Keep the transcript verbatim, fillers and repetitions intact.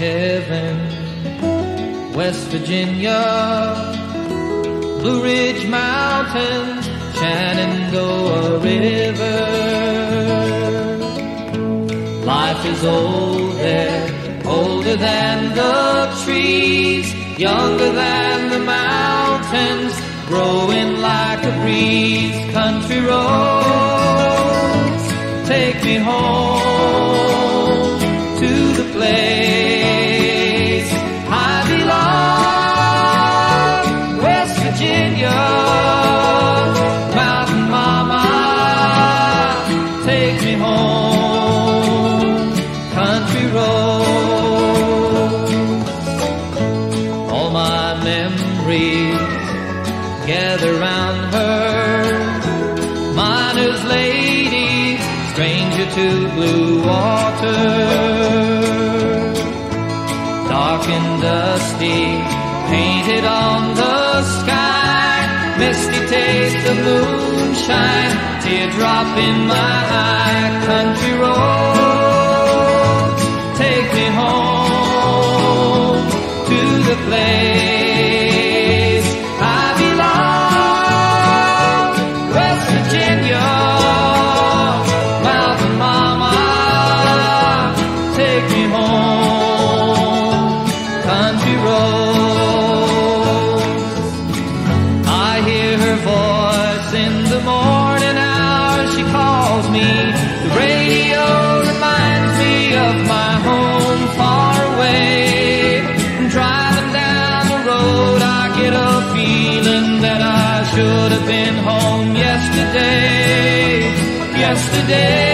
heaven. West Virginia, Blue Ridge Mountains, Shenandoah River. Life is old there, older than the trees, younger than the mountains, growing like a breeze. Country roads, take me home to the place I belong. West Virginia, Mountain Mama, take me home. Country roads, all my memories gather round her. Miner's lady, stranger to blue water. Dark and dusty, painted on the sky. Misty taste of moonshine, teardrop in my eye. Country roads, take me home to the place I belong. West Virginia, Mountain Mama, take me home. Country roads, I hear her voice in the morning hours. She calls me. The radio reminds me of my home far away. Driving down the road, I get a feeling that I should have been home yesterday, yesterday.